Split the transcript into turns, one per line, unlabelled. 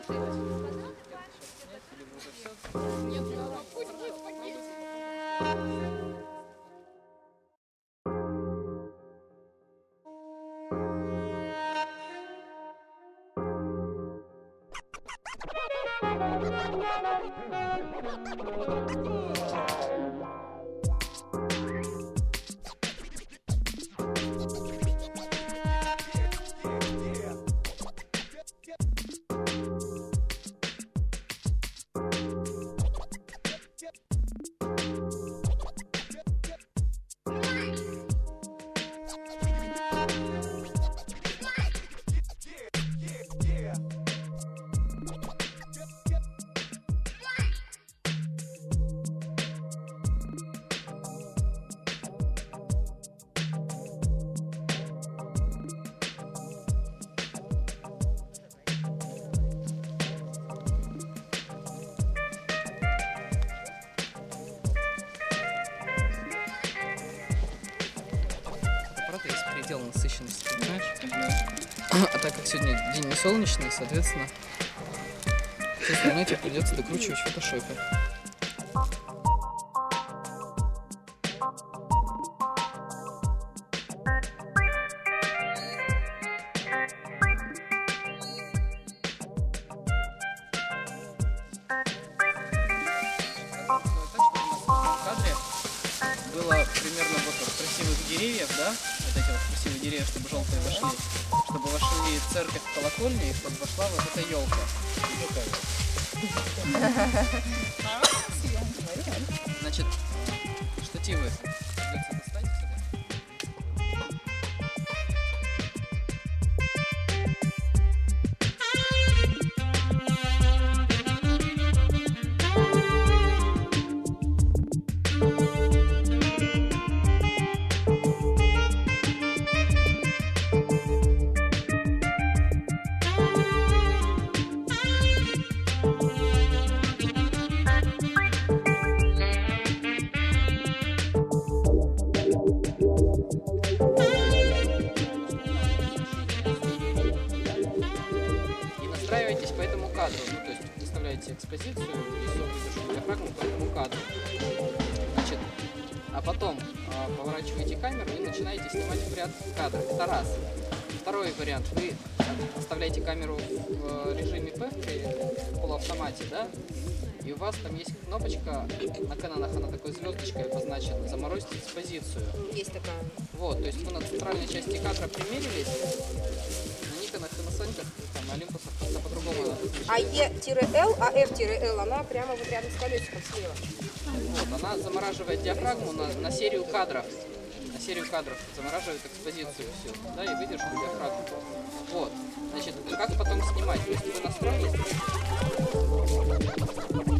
Предел насыщенности, понимаешь? А так как сегодня день не солнечный, соответственно, все остальное тебе придется докручивать в фотошопе. Было примерно вот от красивых деревьев, да, вот эти вот красивые деревья, чтобы желтые вошли, чтобы вошли церковь, колокольня, и чтобы вошла вот эта елка. Значит, штативы придется достать сюда. Настраивайтесь по этому кадру, ну, то есть выставляете экспозицию и выдержку диафрагму по этому кадру. Значит, а потом поворачиваете камеру и начинаете снимать в ряд кадров. Это раз. Второй вариант. Вы оставляете камеру в режиме P, в полуавтомате, да? И у вас там есть кнопочка, на каналах она такой звездочкой обозначена, заморозить экспозицию.
Есть такая.
Вот, то есть вы на центральной части кадра примерились, на Никонах и на Соньках, там, на Олимпусах как-то по-другому.
А E-L, а F-L, она прямо вот рядом с колесиком слева.
Вот, она замораживает диафрагму на серию кадров. На серию кадров замораживает экспозицию всю, да, и выдержку диафрагму. Вот, значит, как потом снимать? То есть вы настроили.